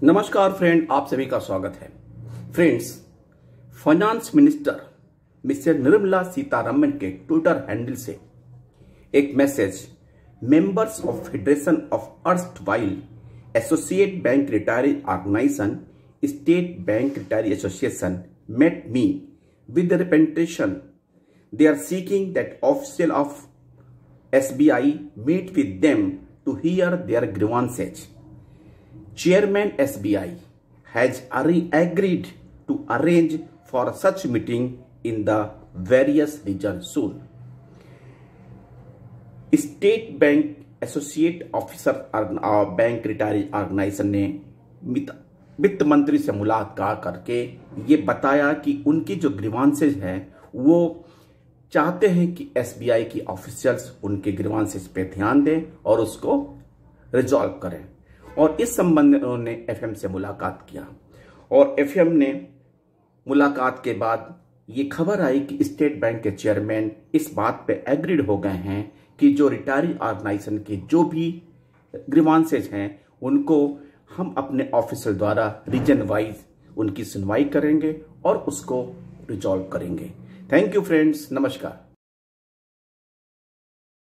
नमस्कार फ्रेंड, आप सभी का स्वागत है। Friends, finance minister mister Nirmala Sitharaman के ट्विटर हैंडल से एक message, members of federation of erstwhile associate bank retiree organisation state bank retiree association met me with the representation. They are seeking that official of SBI meet with them to hear their grievances. Chairman SBI has agreed to arrange for such meeting in the various regions soon. State Bank Associate Officer bank retiree organisation ने वित्त मंत्री से मुलाकात करके ये बताया कि उनकी जो ग्रीवांसेज हैं वो चाहते हैं कि एसबीआई की ऑफिशियल्स उनके ग्रीवांसेज पे ध्यान दें और उसको रिजॉल्व करें। और इस संबंध में उन्होंने एफएम से मुलाकात किया और एफएम ने मुलाकात के बाद ये खबर आई कि स्टेट बैंक के चेयरमैन इस बात पे एग्रीड हो गए हैं कि जो रिटायरी ऑर्गेनाइजेशन के जो भी ग्रीवांसेज हैं उनको हम अपने ऑफिसर द्वारा रीजन वाइज उनकी सुनवाई करेंगे और उसको रिजॉल्व करेंगे। थैंक यू फ्रेंड्स, नमस्कार।